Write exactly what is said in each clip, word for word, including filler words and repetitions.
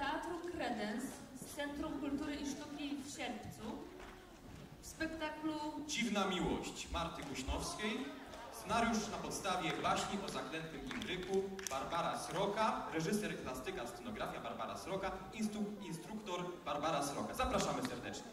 Teatru Kredens z Centrum Kultury i Sztuki w Sierpcu w spektaklu Dziwna miłość Marty Kuśnowskiej. Scenariusz na podstawie baśni o zaklętym Indryku Barbara Sroka, reżyser, plastyka, scenografia Barbara Sroka, instru instruktor Barbara Sroka. Zapraszamy serdecznie.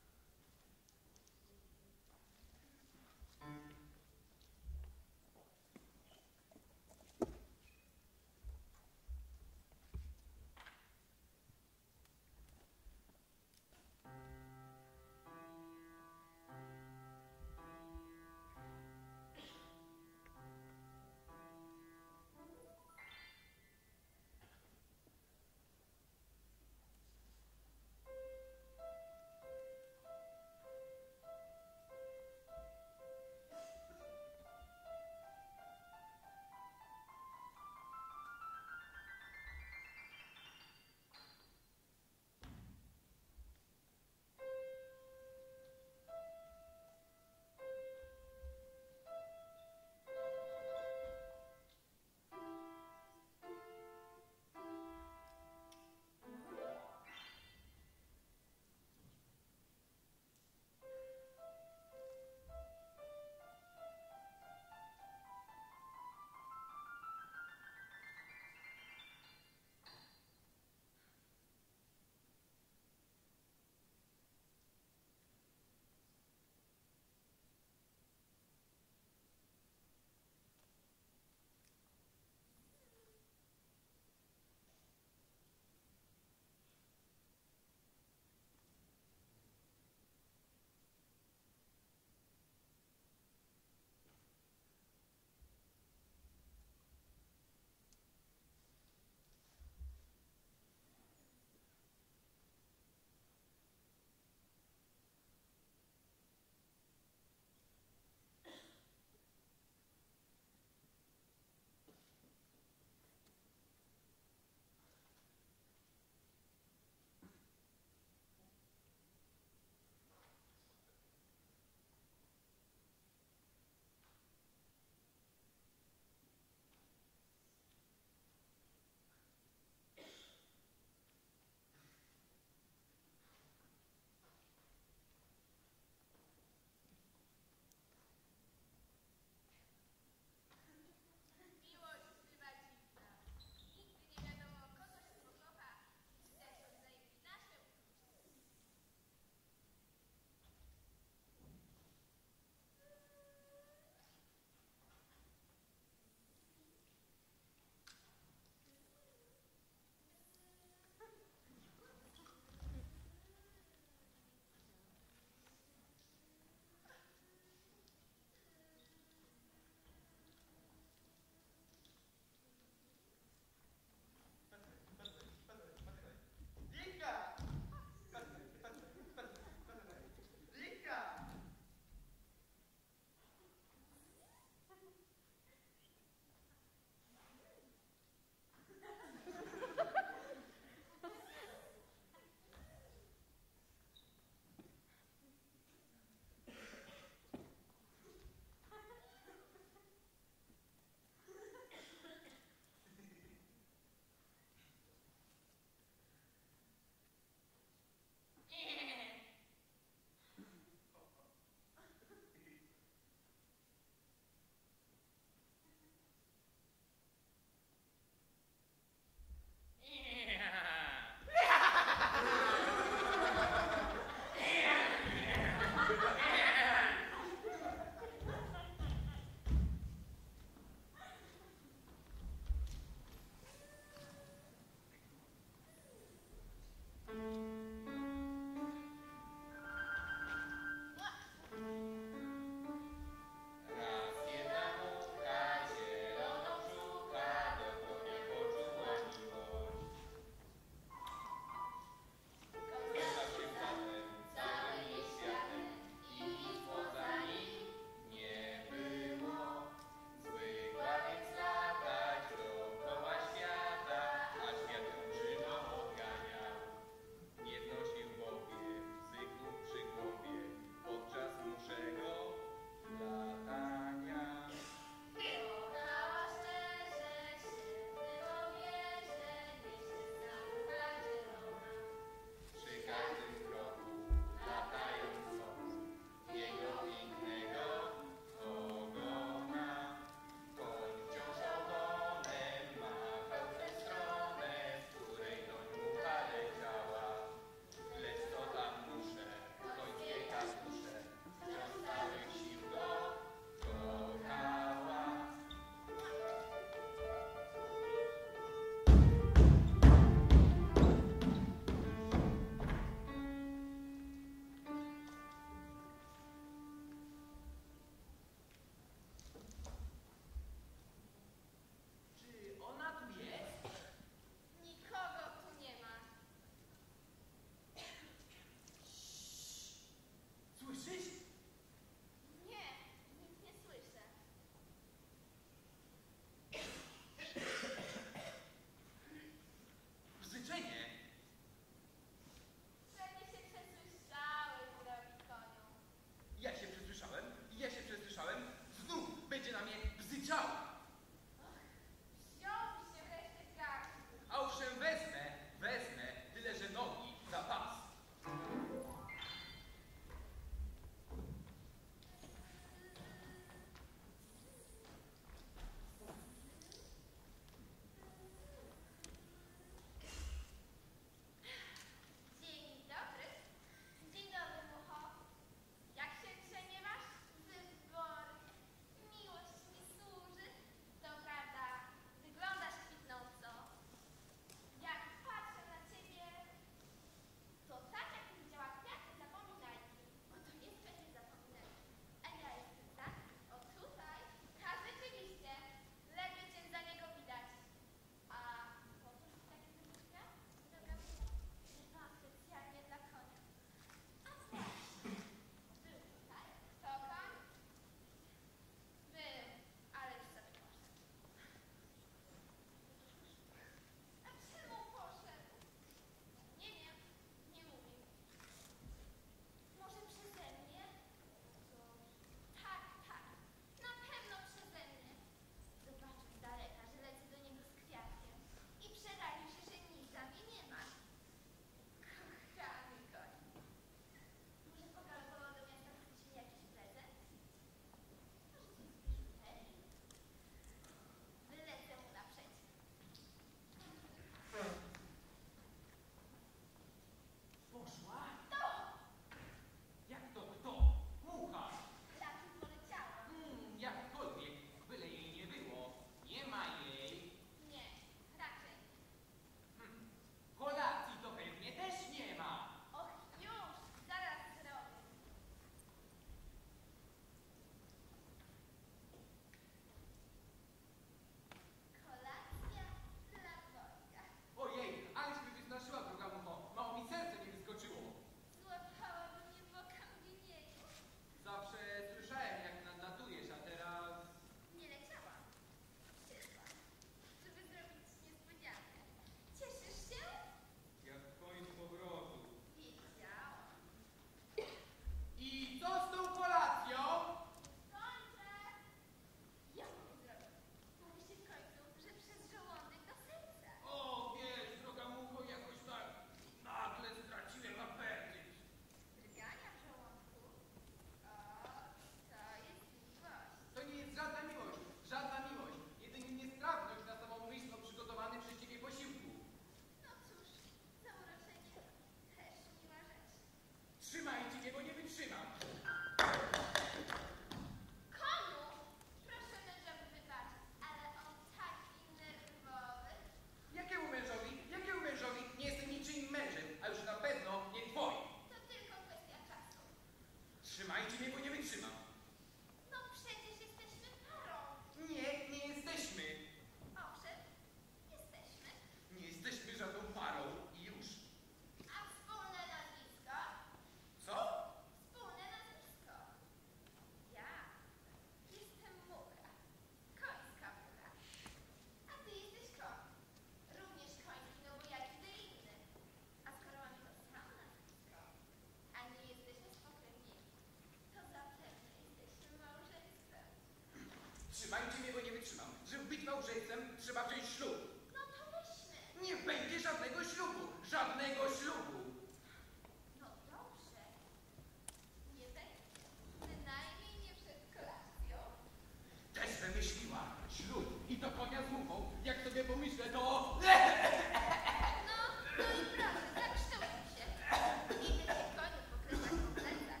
trzeba wziąć ślub. No to weźmy. Nie będzie żadnego ślubu. Żadnego ślubu. No dobrze. Nie będzie. Przynajmniej nie przed kolacją. Też wymyśliła ślub. I to konia z muchą. Jak sobie pomyślę, to... No, no i proszę, zakształcił się. Idę cię koniu pokrywać po plecach.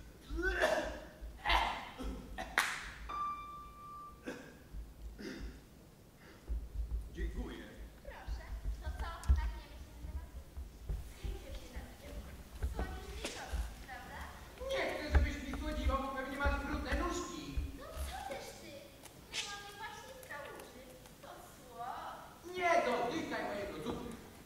Dziękuję. Proszę. No co, napniemy się na temat? Chętnie się napniemy. Słodzisz wilgoci, prawda? Nie chcę, żebyś mi słodziła, bo pewnie masz brudne nóżki. No co też ty? Ja mamy właśnie z kałuży. To słodkie. Nie dotykaj mojego cukru.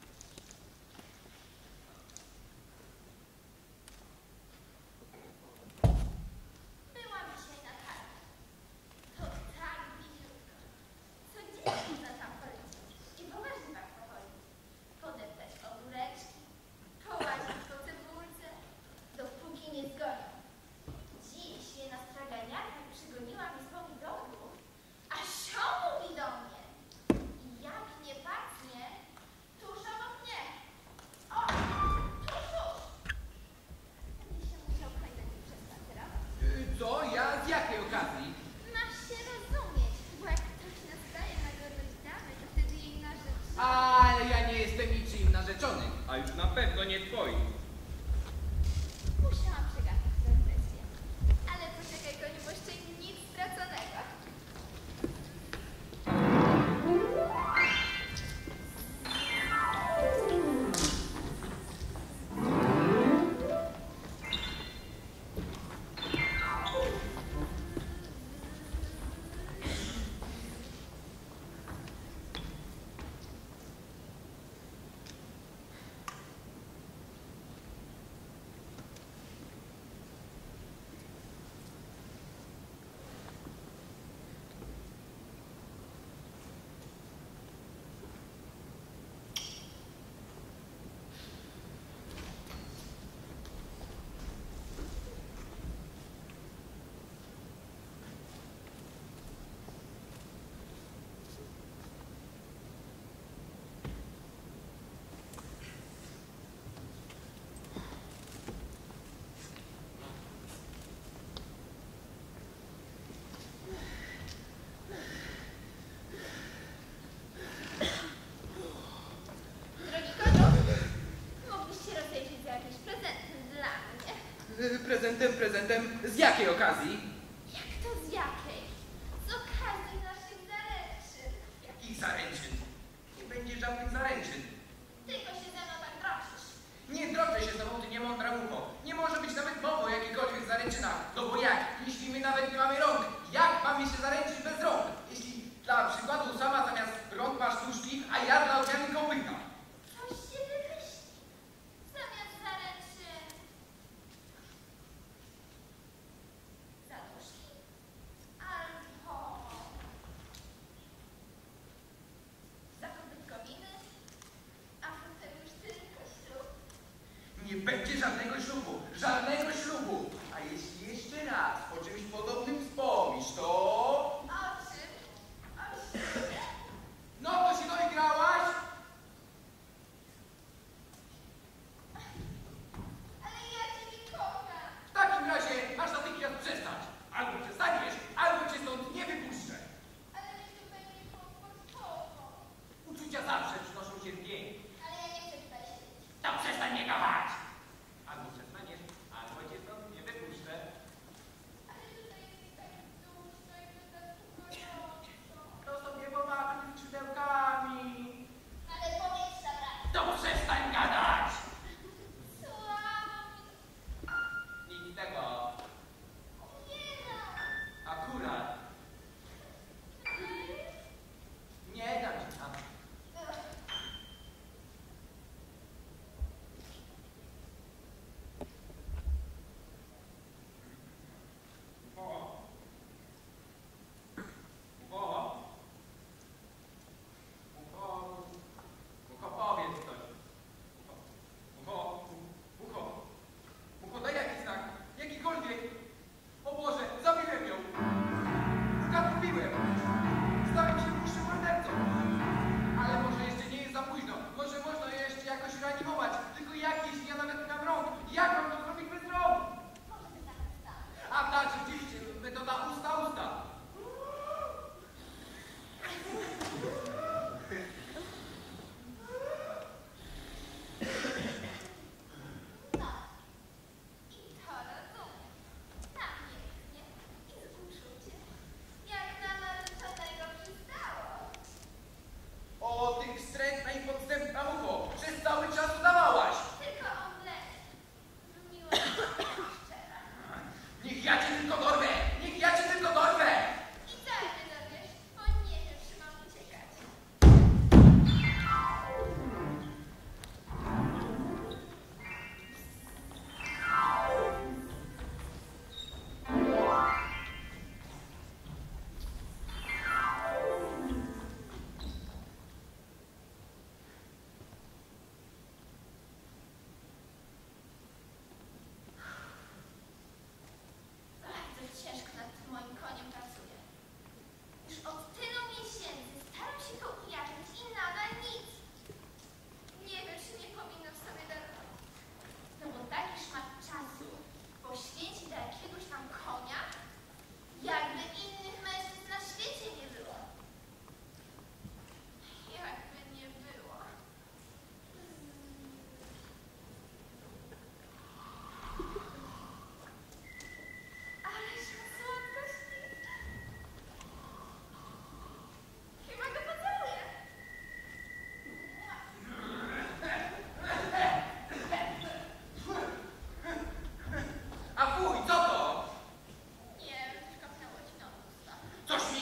Byłam dzisiaj na targu. To tak bliziutko. Codziennie za tam chodzić. I po warzywach pochodzić. Podeptać ogóreczki. Połazić po cebulce. Dopóki nie zgonią. Dziś je na straganiarkach przygoniłam z pomidoru. A sio mówi do mnie. I jak nie pachnie, tuż obok mnie. O! Tuż, tuż. Będę się musiał kończyć przez spacerować. Y, Co? Ja? Z jakiej okazji? Masz się rozumieć, bo jak ktoś nastaje na godność damy, to wtedy jej narzecz. Ale ja nie jestem niczym narzeczony. A już na pewno nie twoim. Musiałam przegapić tę kwestię. Ale poczekaj, koniu, bo jeszcze nic straconego. Drogi koniu, mógłbyś się rozejrzeć za jakimś prezentem dla mnie. Y, Prezentem, prezentem. Z jakiej okazji? Jak to z jakiej? Z okazji naszych zaręczyn. Jakich zaręczyn? Nie będzie żadnych zaręczyn. Tylko się ze mną tak drożysz. Nie drożę się z tobą, ty niemądra mucho. Nie może być nawet mowy o jakichkolwiek zaręczynach. No bo jak? Jeśli my nawet nie mamy rąk, jak mamy się zaręczyć bez rąk? Jeśli dla przykładu sama zamiast rąk masz nóżki, a ja dla odmiany kopyta. Coś się wymyśli. Zamiast zaręczyn. Zaduszki. Albo... zakupy kominy. A potem już tylko ślub. Nie będzie żadnego ślubu. Żadnego ślubu. A jeśli jeszcze raz o czymś podobnym wspomnisz, to... O czym? O ślubie? No to się doigrałaś? Ale ja cię nie kocham. W takim razie masz natychmiast przestać. Albo przestaniesz, albo cię stąd nie wypuszczę. Ale my tu będzie komfortowo. Uczucia zawsze przynoszą cierpienie. Ale ja nie chcę tutaj siedzieć. To przestań mnie kochać. Albo przestaniesz, albo cię stąd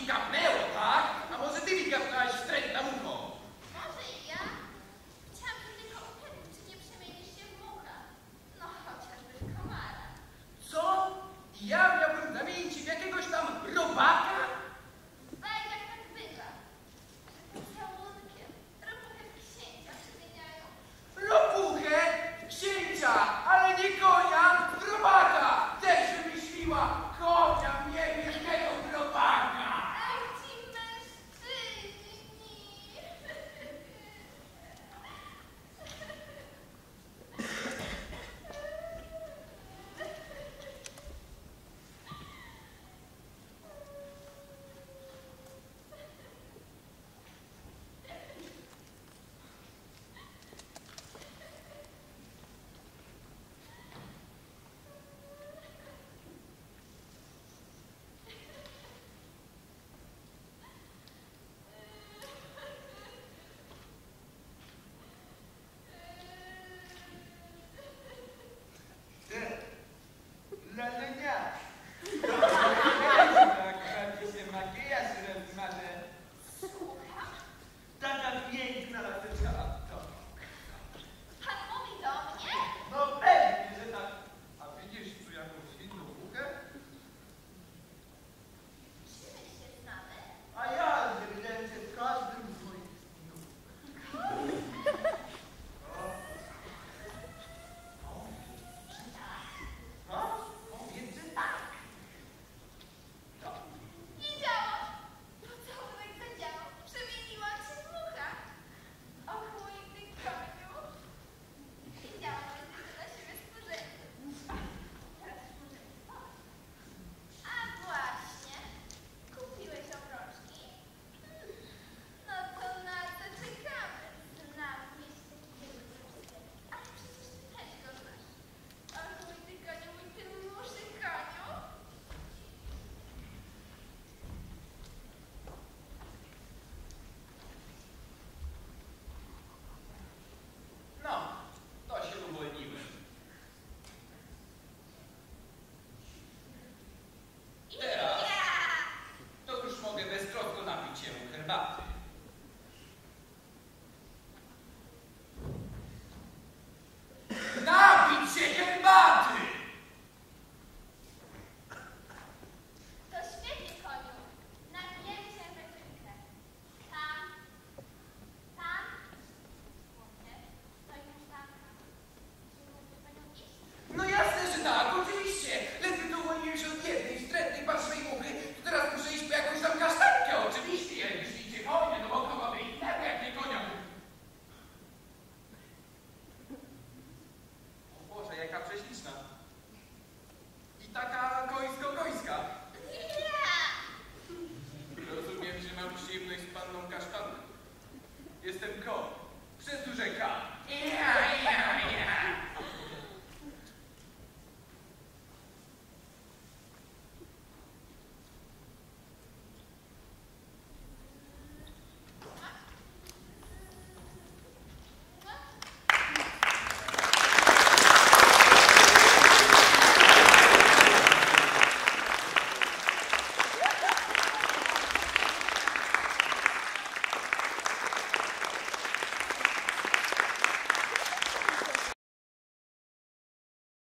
i kapnęli